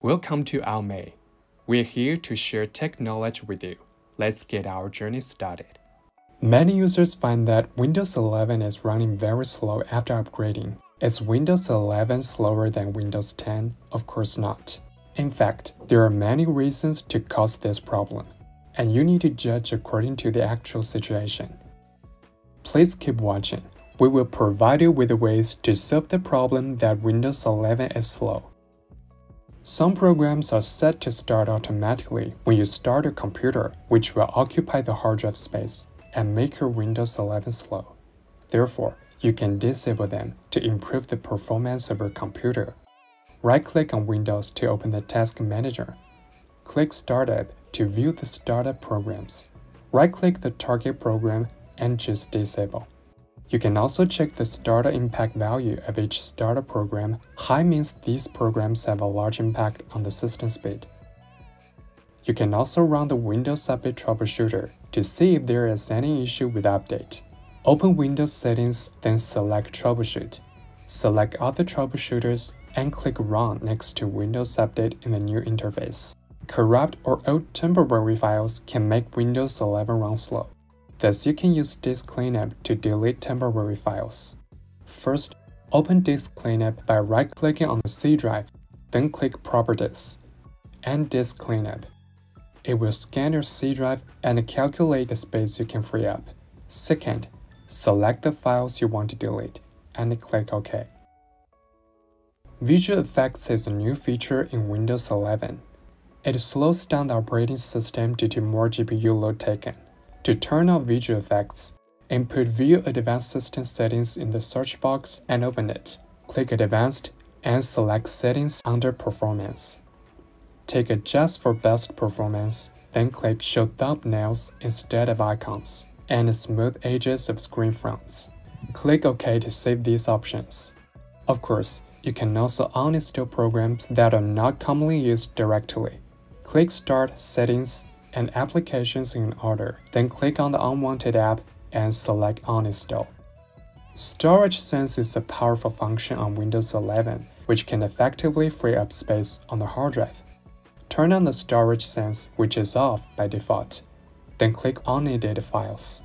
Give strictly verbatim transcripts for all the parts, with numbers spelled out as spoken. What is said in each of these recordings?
Welcome to Allocate. We're here to share tech knowledge with you. Let's get our journey started. Many users find that Windows eleven is running very slow after upgrading. Is Windows eleven slower than Windows ten? Of course not. In fact, there are many reasons to cause this problem, and you need to judge according to the actual situation. Please keep watching. We will provide you with ways to solve the problem that Windows eleven is slow. Some programs are set to start automatically when you start a computer, which will occupy the hard drive space and make your Windows eleven slow. Therefore, you can disable them to improve the performance of your computer. Right-click on Windows to open the Task Manager. Click Startup to view the startup programs. Right-click the target program and choose Disable. You can also check the startup impact value of each startup program. High means these programs have a large impact on the system speed. You can also run the Windows Update Troubleshooter to see if there is any issue with update. Open Windows Settings, then select Troubleshoot. Select other troubleshooters and click Run next to Windows Update in the new interface. Corrupt or old temporary files can make Windows eleven run slow. Thus, you can use Disk Cleanup to delete temporary files. First, open Disk Cleanup by right-clicking on the C drive, then click Properties and Disk Cleanup. It will scan your C drive and calculate the space you can free up. Second, select the files you want to delete and click OK. Visual Effects is a new feature in Windows eleven. It slows down the operating system due to more G P U load taken. To turn on visual effects, input View Advanced System Settings in the search box and open it. Click Advanced and select Settings under Performance. Take Adjust for best performance, then click Show thumbnails instead of icons, and smooth edges of screen fronts. Click OK to save these options. Of course, you can also uninstall programs that are not commonly used directly. Click Start Settings and Applications in order, then click on the Unwanted app and select Uninstall. Storage Sense is a powerful function on Windows eleven, which can effectively free up space on the hard drive. Turn on the Storage Sense, which is off by default, then click Unneeded Files.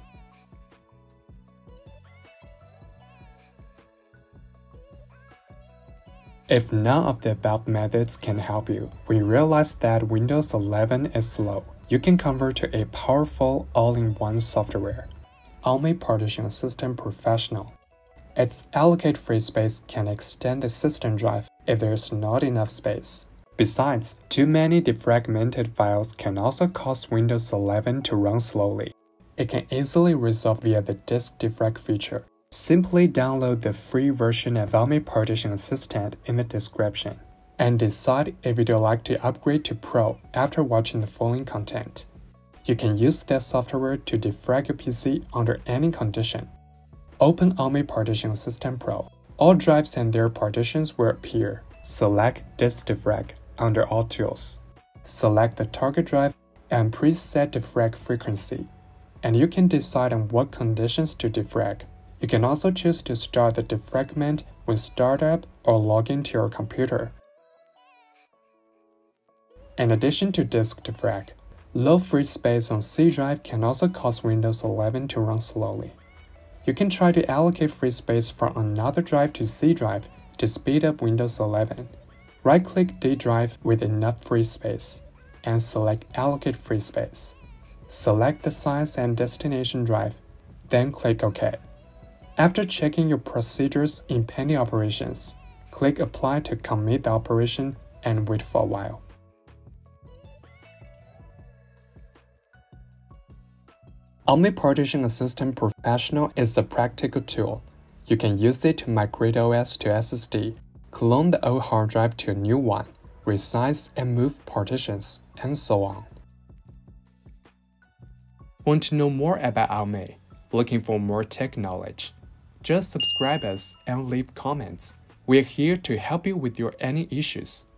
If none of the above methods can help you, we realize that Windows eleven is slow. You can convert to a powerful all-in-one software, Allocate Partition System Professional. Its Allocate free space can extend the system drive if there is not enough space. Besides, too many defragmented files can also cause Windows eleven to run slowly. It can easily resolve via the Disk Defrag feature. Simply download the free version of Allocate Partition Assistant in the description, and decide if you'd like to upgrade to Pro after watching the following content. You can use that software to defrag your P C under any condition. Open Allocate Partition System Pro. All drives and their partitions will appear. Select Disk Defrag under All Tools. Select the target drive and preset defrag frequency, and you can decide on what conditions to defrag. You can also choose to start the defragment when startup or log into your computer. In addition to disk defrag, low free space on C drive can also cause Windows eleven to run slowly. You can try to allocate free space from another drive to C drive to speed up Windows eleven. Right-click D drive with enough free space and select Allocate Free Space. Select the size and destination drive, then click OK. After checking your procedures in pending operations, click Apply to commit the operation and wait for a while. Allocate Partition Assistant Professional is a practical tool. You can use it to migrate O S to S S D, clone the old hard drive to a new one, resize and move partitions, and so on. Want to know more about Allocate? Looking for more tech knowledge? Just subscribe us and leave comments. We're here to help you with your any issues.